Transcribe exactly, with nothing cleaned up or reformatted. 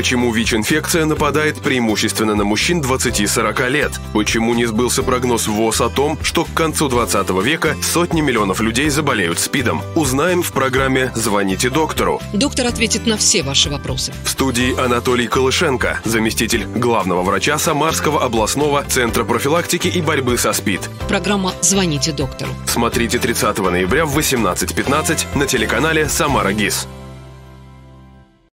Почему ВИЧ-инфекция нападает преимущественно на мужчин двадцати-сорока лет? Почему не сбылся прогноз ВОЗ о том, что к концу двадцатого века сотни миллионов людей заболеют СПИДом? Узнаем в программе «Звоните доктору». Доктор ответит на все ваши вопросы. В студии Анатолий Колышенко, заместитель главного врача Самарского областного центра профилактики и борьбы со СПИД. Программа «Звоните доктору». Смотрите тридцатого ноября в восемнадцать пятнадцать на телеканале «Самара ГИС».